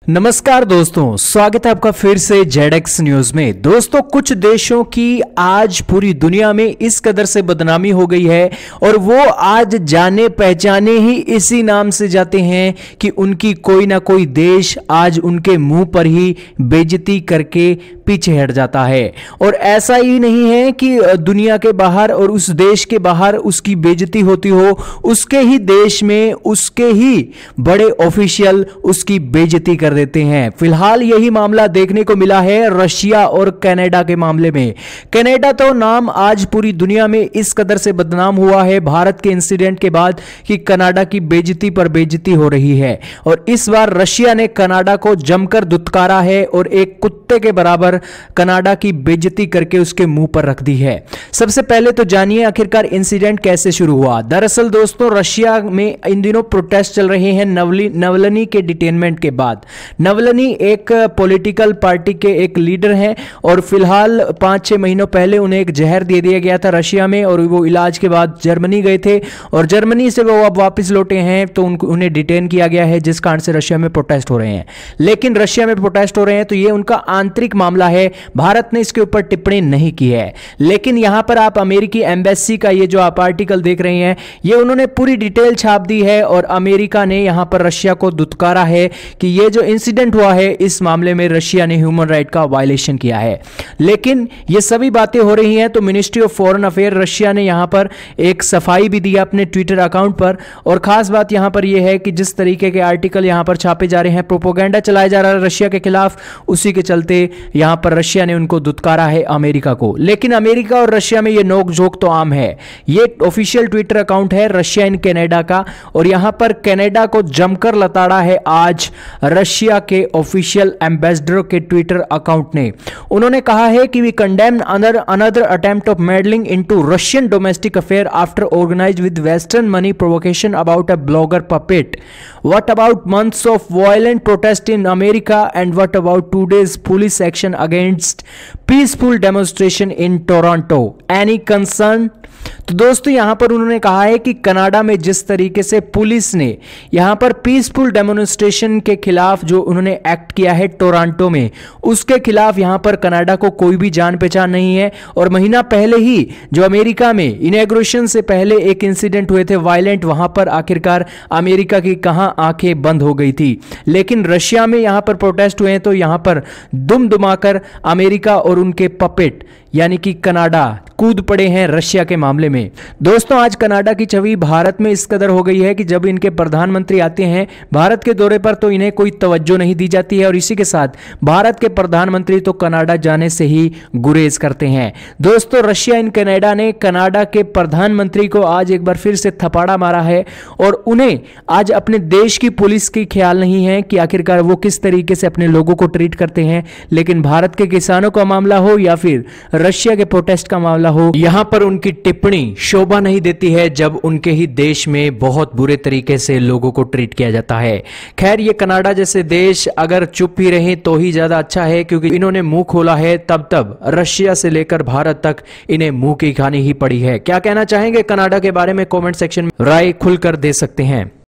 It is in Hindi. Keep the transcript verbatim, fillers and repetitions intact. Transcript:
नमस्कार दोस्तों, स्वागत है आपका फिर से जेड एक्स न्यूज में। दोस्तों, कुछ देशों की आज पूरी दुनिया में इस कदर से बदनामी हो गई है और वो आज जाने पहचाने ही इसी नाम से जाते हैं कि उनकी कोई ना कोई देश आज उनके मुंह पर ही बेइज्जती करके पीछे हट जाता है। और ऐसा ही नहीं है कि दुनिया के बाहर और उस देश के बाहर उसकी बेइज्जती होती हो, उसके ही देश में उसके ही बड़े ऑफिशियल उसकी बेइज्जती कर देते हैं। फिलहाल यही मामला देखने को मिला है रशिया और कनाडा के मामले में। कनाडा तो नाम आज पूरी दुनिया में इस कदर से बदनाम हुआ है भारत के इंसिडेंट के बाद कि कनाडा की बेइज्जती पर बेइज्जती हो रही है। और इस बार रशिया ने कनाडा को जमकर दुत्कारा है और एक कुत्ते के बराबर कनाडा की बेइज्जती करके उसके मुंह पर रख दी है। सबसे पहले तो जानिए आखिरकार इंसिडेंट कैसे शुरू हुआ। दरअसल दोस्तों, रशिया में इन दिनों प्रोटेस्ट चल रहे हैं नवलनी के डिटेनमेंट के बाद। नवलनी एक पॉलिटिकल पार्टी के एक लीडर हैं और फिलहाल पांच छह महीनों पहले उन्हें एक जहर दे दिया गया था रशिया में और वो इलाज के बाद जर्मनी गए थे और जर्मनी से वो अब वापस लौटे हैं तो उनको उन्हें डिटेन किया गया है, जिस कारण से रशिया में प्रोटेस्ट हो रहे हैं। लेकिन रशिया में प्रोटेस्ट हो रहे हैं तो ये उनका आंतरिक मामला है, भारत ने इसके ऊपर टिप्पणी नहीं की है। लेकिन यहां पर आप अमेरिकी एम्बेसी का ये जो आप आर्टिकल देख रहे हैं ये उन्होंने पूरी डिटेल छाप दी है और अमेरिका ने यहां पर रशिया को दुत्कारा है कि ये जो इंसिडेंट हुआ है इस मामले में रशिया ने ह्यूमन राइट का वायलेशन किया है। लेकिन ये सभी बातें हो रही हैं तो ministry of foreign affair Russia ने यहां पर एक सफाई भी दी अपने ट्विटर अकाउंट पर। और खास बात यहां पर यह है कि जिस तरीके के आर्टिकल यहां पर छापे जा रहे हैं, प्रोपोगेंडा चलाया जा रहा है रशिया के खिलाफ, उसी के चलते यहां पर रशिया ने उनको दुत्कारा है अमेरिका को। लेकिन अमेरिका और रशिया में यह नोक झोंक तो आम है। यह ऑफिशियल ट्विटर अकाउंट है रशिया इन कनाडा का और यहां पर कनाडा को जमकर लताड़ा है आज रशिया के ऑफिशियल एम्बेसडर के ट्विटर अकाउंट ने। उन्होंने कहा है कि we condemn another another attempt of meddling into Russian domestic affair after organised with western money provocation about a blogger puppet. What about months of violent protest in America and what about two days police action against peaceful demonstration in Toronto, any concern. तो दोस्तों, यहां पर उन्होंने कहा है कि कनाडा में जिस तरीके से पुलिस ने यहां पर पीसफुल डेमोन्स्ट्रेशन के खिलाफ जो उन्होंने एक्ट किया है टोरंटो में, उसके खिलाफ यहां पर कनाडा को कोई भी जान पहचान नहीं है। और महीना पहले ही जो अमेरिका में इनॉग्रेशन से पहले एक इंसिडेंट हुए थे वायलेंट, वहां पर आखिरकार अमेरिका की कहां आंखें बंद हो गई थी। लेकिन रशिया में यहां पर प्रोटेस्ट हुए हैं तो यहां पर दुम दुमाकर अमेरिका और उनके पपेट यानी कि कनाडा कूद पड़े हैं रशिया के मामले में। दोस्तों, आज कनाडा की छवि भारत में इस कदर हो गई है कि जब इनके प्रधानमंत्री आते हैं भारत के दौरे पर तो इन्हें कोई तवज्जो नहीं दी जाती है और इसी के साथ भारत के प्रधानमंत्री तो कनाडा जाने से ही गुरेज करते हैं। दोस्तों, रशिया इन कनाडा ने कनाडा के प्रधानमंत्री को आज एक बार फिर से थपाड़ा मारा है और उन्हें आज अपने देश की पुलिस की ख्याल नहीं है कि आखिरकार वो किस तरीके से अपने लोगों को ट्रीट करते हैं। लेकिन भारत के किसानों का मामला हो या फिर रशिया के प्रोटेस्ट का मामला हो, यहां पर उनकी टिप्पणी शोभा नहीं देती है जब उनके ही देश में बहुत बुरे तरीके से लोगों को ट्रीट किया जाता है। खैर, ये कनाडा जैसे देश अगर चुप ही रहे तो ही ज्यादा अच्छा है, क्योंकि इन्होंने मुंह खोला है तब तब रशिया से लेकर भारत तक इन्हें मुंह की खानी ही पड़ी है। क्या कहना चाहेंगे कनाडा के बारे में? कमेंट सेक्शन में राय खुलकर दे सकते हैं।